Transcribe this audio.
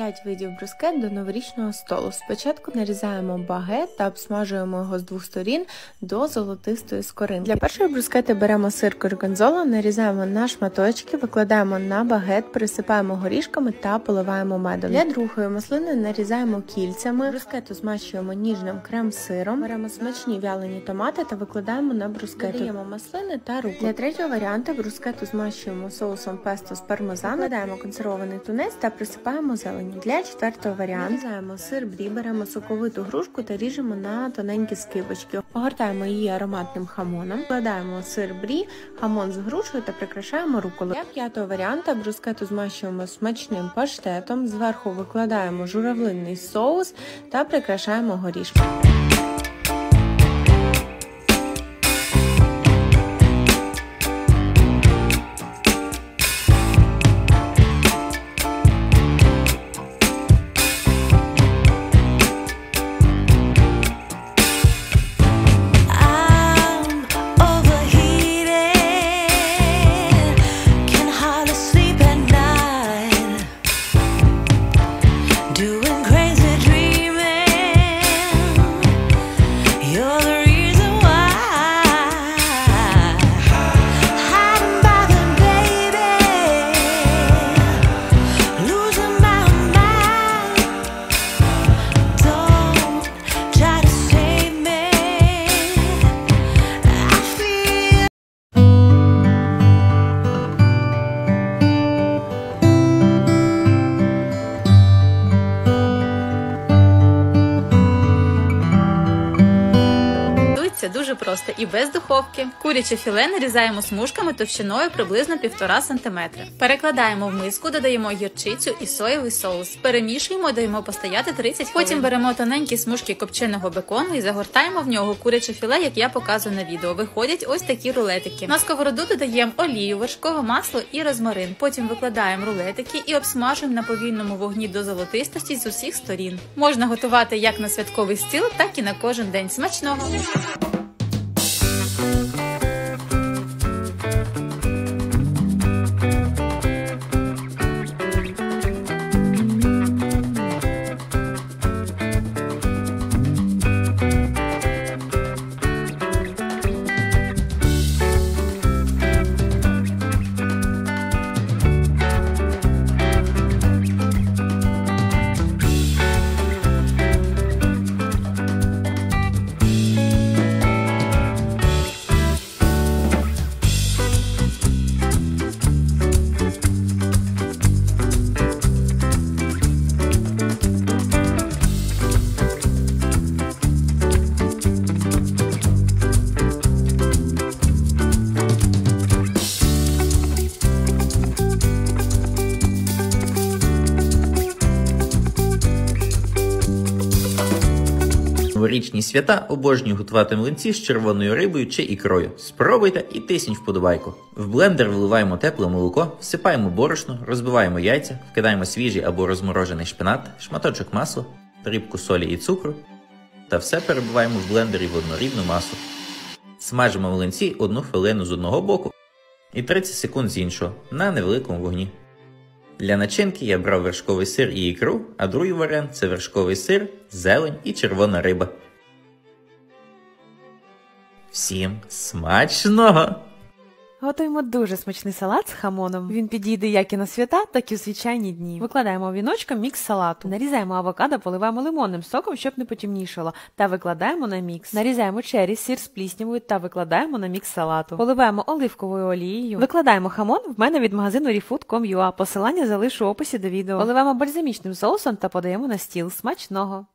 5 видів брускет до новорічного столу. Спочатку нарізаємо багет та обсмажуємо його з двох сторін до золотистої скоринки. Для першої брускети беремо сир горгонзола, нарізаємо на шматочки, викладаємо на багет, присипаємо горішками та поливаємо медом. Для другої маслини нарізаємо кільцями, брускету змащуємо ніжним крем-сиром, беремо смачні вялені томати та викладаємо на брускету. Додаємо маслини та руколи. Для третього варіанту брускету змащуємо соусом песто з пармезану, викладаємо консервований тунець та присипаємо зеленню. Для четвертого варіанту нарізаємо сир брі, беремо соковиту грушку та ріжемо на тоненькі скибочки. Огортаємо її ароматним хамоном, вкладаємо сир брі, хамон з грушею та прикрашаємо руколою. Для п'ятого варіанту брускету змащуємо смачним паштетом, зверху викладаємо журавлинний соус та прикрашаємо горішками. Дуже просто і без духовки. Куряче філе нарізаємо смужками товщиною приблизно 1,5 см. Перекладаємо в миску, додаємо гірчицю і соєвий соус. Перемішуємо, даємо постояти 30 хвилин. Потім беремо тоненькі смужки копченого бекону і загортаємо в нього куряче філе, як я показую на відео. Виходять ось такі рулетики. На сковороду додаємо олію, вершкове масло і розмарин. Потім викладаємо рулетики і обсмажуємо на повільному вогні до золотистості з усіх сторін. Можна готувати як на святковий стіл, так і на кожен день. Смачного! Новорічні свята обожнюю готувати млинці з червоною рибою чи ікрою. Спробуйте і тисніть вподобайку. В блендер виливаємо тепле молоко, всипаємо борошно, розбиваємо яйця, вкидаємо свіжий або розморожений шпинат, шматочок масла, дрібку солі і цукру та все перебиваємо в блендері в однорідну масу. Смажимо млинці 1 хвилину з одного боку і 30 секунд з іншого на невеликому вогні. Для начинки я брав вершковий сир і ікру, а другий варіант – це вершковий сир, зелень і червона риба. Всім смачного! Готуємо дуже смачний салат з хамоном. Він підійде як і на свята, так і у звичайні дні. Викладаємо віночком мікс салату. Нарізаємо авокадо, поливаємо лимонним соком, щоб не потемнішало, та викладаємо на мікс. Нарізаємо черрі, сир з пліснявою та викладаємо на мікс салату. Поливаємо оливковою олією. Викладаємо хамон, в мене від магазину refood.com.ua. Посилання залишу в описі до відео. Поливаємо бальзамічним соусом та подаємо на стіл. Смачного!